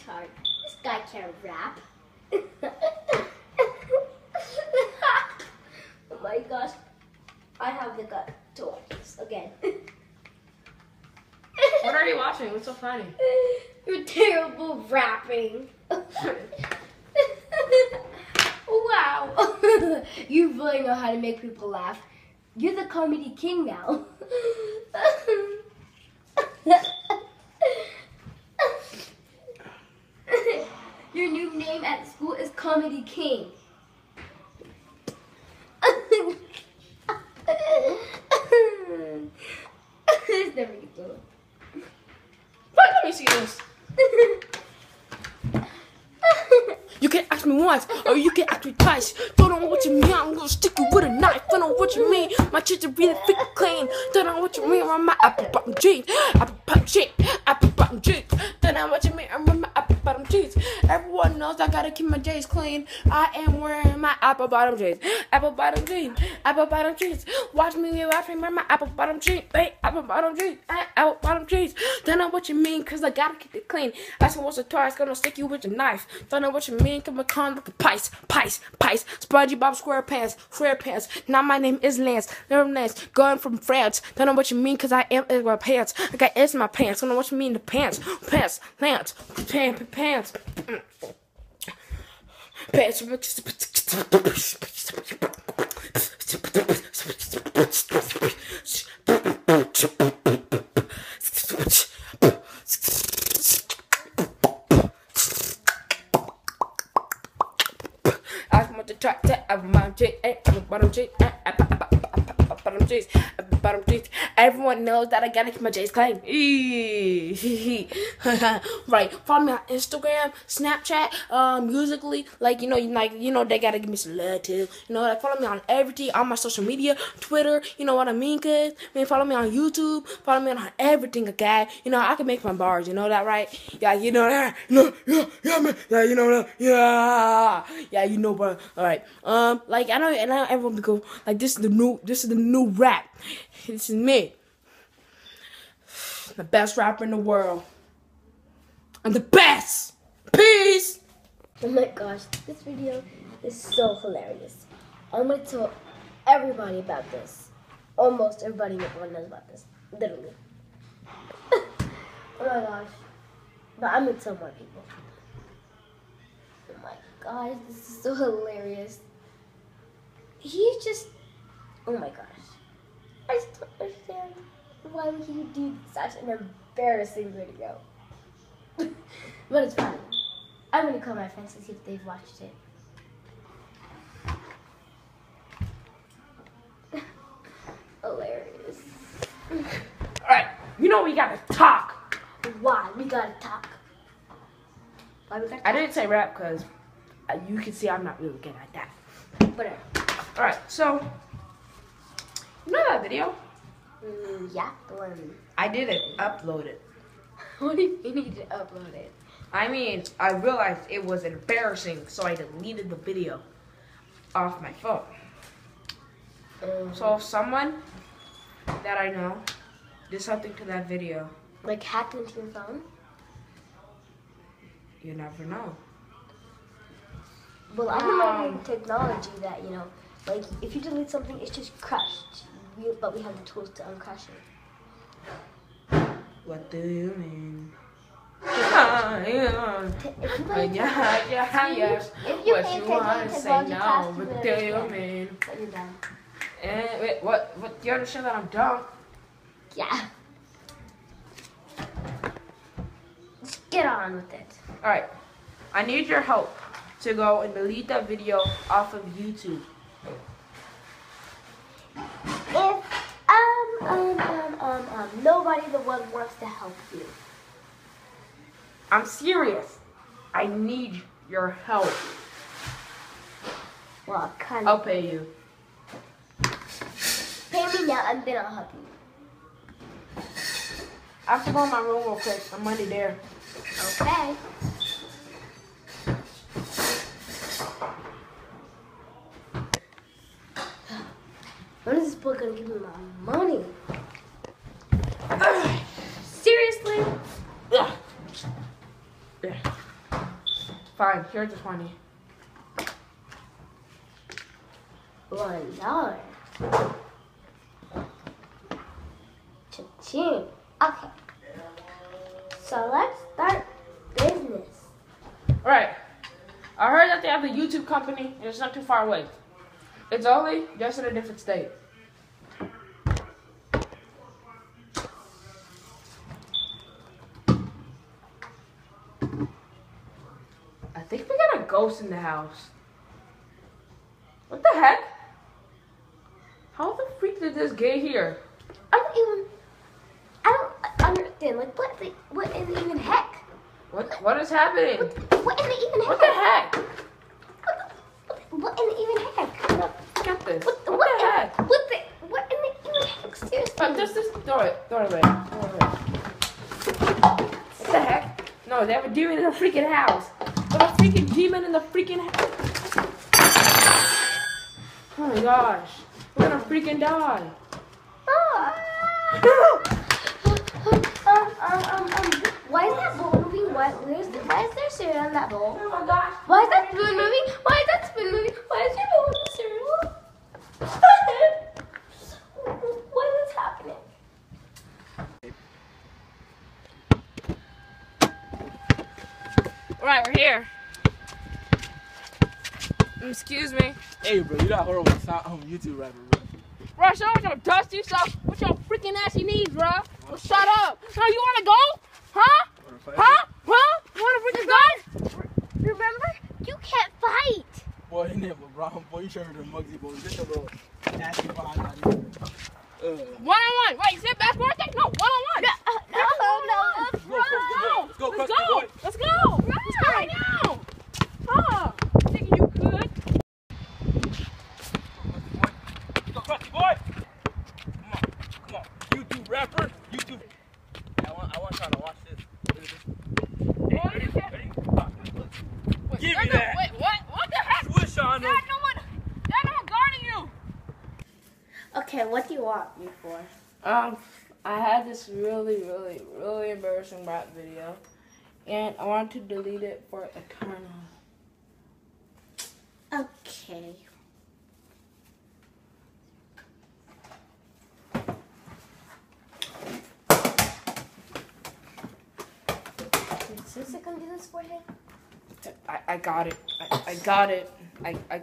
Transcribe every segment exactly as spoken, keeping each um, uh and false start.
retard. This guy can't rap. Oh my gosh. I have the gut to watch this again. What are you watching? What's so funny? You're terrible rapping. Wow. You really know how to make people laugh. You're the comedy king now. Your new name at school is Comedy King. It's never gets old. Let me see this. You can ask me once, or you can ask me twice. Don't know what you mean, I'm gonna stick you with a knife. Don't know what you mean, my cheeks are really thick and clean. Don't know what you mean, I'm my apple bottom jeans. Apple bottom jeans, apple bottom jeans. Don't know what you mean, I'm my apple bottom jeans. Everyone knows I gotta keep my J's clean. I am wearing my apple bottom jeans. Apple bottom jeans, apple bottom jeans. Watch me, watch me wear my apple bottom jeans. Hey, apple bottom jeans, apple bottom jeans. Don't know what you mean, cause I gotta keep it clean. Asking what's the twice, gonna stick you with a knife. Don't know what you mean, come a con with the pice, pice, pice. SpongeBob SquarePants, SquarePants. Now my name is Lance, never Lance, going from France. Don't know what you mean, cause I am in my pants. I got S in my pants. Don't know what you mean, the pants, pants, Lance, pants, pants. Pants. I want to try that. I'm my J, I'm bottom J, bottom J's, bottom J's. Everyone knows that I gotta keep my J's clean. Right. Follow me on Instagram, Snapchat, um, Musically. Like you know, like you know, they gotta give me some love too. You know, like follow me on everything, on my social media, Twitter. You know what I mean? Cause I mean, follow me on YouTube. Follow me on everything, okay? You know, I can make my bars. You know that, right? Yeah, you know that. No, yeah, yeah, man. Yeah, you know that. Yeah, yeah, you know, bro. All right. Um, like I know, and I know everyone be cool. Like this is the new, this is the new rap. This is me, the best rapper in the world. I'm the best. Peace. Oh my gosh, this video is so hilarious. I'm gonna tell everybody about this. Almost everybody knows about this. Literally. Oh my gosh. But I'm gonna tell more people. Oh my gosh, this is so hilarious. He's just, oh my gosh. I just don't understand why would he do such an embarrassing video. But it's fine. I'm gonna call my friends to see if they've watched it. Hilarious. Alright, you know we gotta talk. Why? We gotta talk. Why we gotta talk? I didn't say rap because uh, you can see I'm not really good at that. Whatever. Alright, so, you know that video? Mm, yeah, the one. I didn't upload it. What do you mean you need to upload it? I mean, I realized it was embarrassing, so I deleted the video off my phone. Um, So if someone that I know did something to that video, like hacked into your phone? you never know. Well, I don't know in technology that, you know, like if you delete something, it's just crushed. We, but we have the tools to uncrush it. What do you mean? Ah, yeah. If you Uh, like, yeah, yeah, yes. if you What pay you attention want to to say technology no, class, you what would do you understand. mean? But you're done. Eh, wait, what, what, do you understand that I'm dumb? Yeah. Just get on with it. Alright, I need your help to go and delete that video off of YouTube. If um um um um um nobody in the world wants to help you. I'm serious. I need your help. Well, kind I'll of. pay you. Pay me now and then I'll help you. I have to go in my room real quick. I'm already there. Okay. When is this boy gonna give me my money? Seriously? Ugh. Yeah. Fine, here's the twenty. One dollar. Cha-ching. Okay. So let's start business. Alright. I heard that they have a YouTube company and it's not too far away. It's only just in a different state. I think we got a ghost in the house. What the heck? How the freak did this get here? I don't even. I don't understand. Like, what? The, what in the even heck? What? What is happening? What, what in the even heck? What the heck? What, the, what in the even heck? Get this. What, the, what, what the heck? What the? What in the even heck? Seriously. Uh, just, just throw it. Throw it away. Throw it away. What the heck? No, they have a demon in the freaking house. There's a freaking demon in the freaking house. Oh my gosh. We're gonna freaking die. Oh. um, um, um, um, why is that bowl moving? Why, where's the, why is there cereal in that bowl? Oh my gosh. Why is that spoon moving? Why is that spoon moving? Why is there bowl in the cereal? What is happening? Alright, we're here. Excuse me. Hey, bro, you got horrible sound on YouTube rapper, bro. Bro, show with your dusty stuff. With your freaking assy knees, bro. Well, shut up. No, you wanna go? Huh? Huh? Huh? You wanna freaking go? Remember? You can't fight. Boy, you never LeBron, boy, you sure the Muggsy boy. Just a little nasty behind that. Uh, one on one. Wait, you said basketball thing? No, one on one. No, no, no. let's go, let's go, Let's let's go, go. Let's go. Let's go right now. Huh? Thinking you could? Go, Crusty boy. Come on, come on. YouTube rapper, YouTube. I want, I want y'all to watch this. Ready, ready, ready? Wait, Give no, me no, that. Wait, what? What the heck? Swish on Dad, them. no one. Dad, no one guarding you. Okay, what do you want me for? Um, I had this really, really, really embarrassing rap video, and I wanted to delete it for eternal. Okay. Is Sister gonna do this for him? I, I got it. I, I got it. I, I.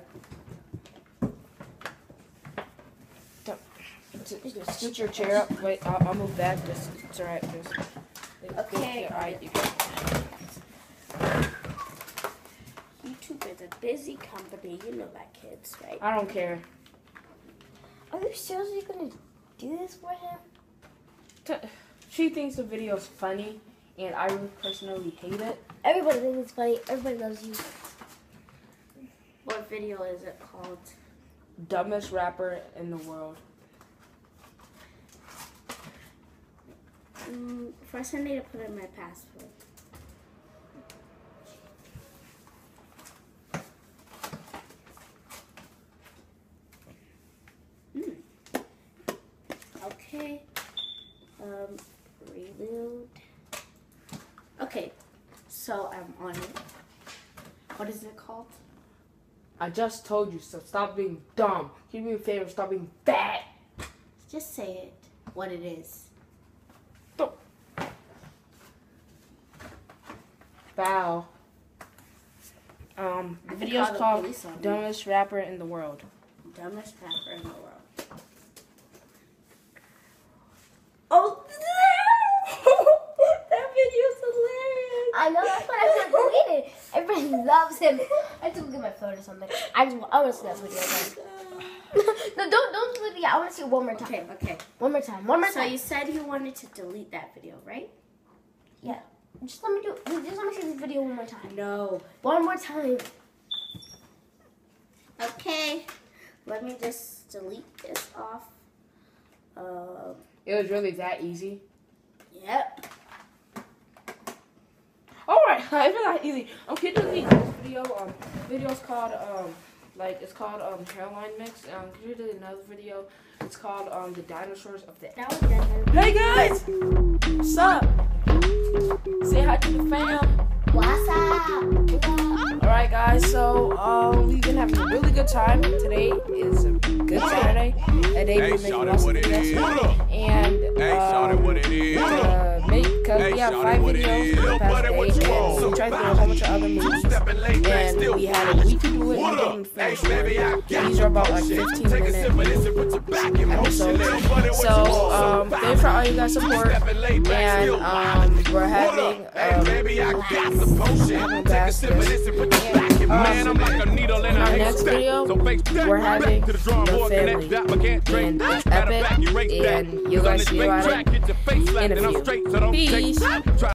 Don't. Just, just scoot your chair up. Wait, I'll, I'll move back. Just, it's alright. Just. Okay. Alright, you got it. YouTube is a busy company. You know that, kids, right? I don't care. Are you seriously gonna do this for him? T- She thinks the video is funny, and I personally hate it. Everybody thinks it's funny. Everybody loves you. What video is it called? Dumbest rapper in the world. Mm, first, I need to put in my password. Mm. Okay. Um, reload. Okay, so I'm on it. What is it called? I just told you, so stop being dumb. Do me a favor, stop being fat. Just say it. What it is. Don't. Foul. Um, the I video's call the called police on you. Dumbest Rapper in the World. Dumbest rapper in the world. Oh, that video's hilarious. I know, that's why I said delete it. Everybody loves him. I have to look at my phone or something. I just I want to see that video again. No, don't don't delete it. I want to see it one more time. Okay, okay. One more time. One more time. So you said you wanted to delete that video, right? Yeah. Just let me do. Just let me see this video one more time. No. One more time. Okay. Let me just delete this off. Um. It was really that easy. Yep. Alright, it's not that easy. I'm kidding delete this video. Um, video's called, um, like, it's called, um, Caroline Mix. Um, could you delete another video? It's called, um, The Dinosaurs of the... That was good. Hey, guys! What's up? Say hi to the fam. What's up? guys, so um, we've been having a really good time. Today is a good Saturday. A day we're making lots of videos. And um, uh, make, because we have five videos for the past day, and we tried to do a whole bunch of other movies. And we had a week to do it and we didn't finish it. These are about like fifteen minute episodes. So, um, thanks for all you guys' support. And um, we're having, um, having a basket. And, um, in our next video, we're having the family, and it's epic, and you guys see about it in a few. Peace!